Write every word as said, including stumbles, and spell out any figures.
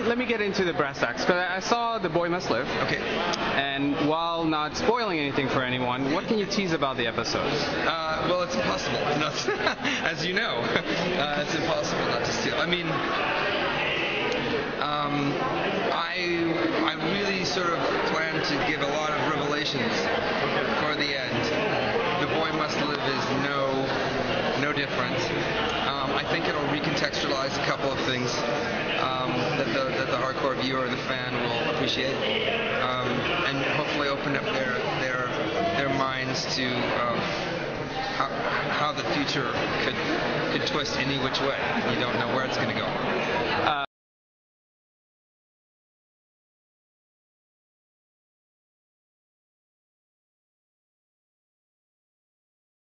let me get into the brass tacks, because I I saw The Boy Must Live. Okay. And while not spoiling anything for anyone, what can you tease about the episode? Uh, well, it's impossible. Not as you know, uh, it's impossible not to steal. I mean, um, I I really sort of plan to give a lot of revelations for the end. The Boy Must Live is no no different. Um, I think it'll recontextualize a couple of things um, that the that the hardcore viewer and the fan will appreciate, um, and hopefully open up their their their minds to um, how, how the future could could twist any which way. You don't know where it's going to go. Uh,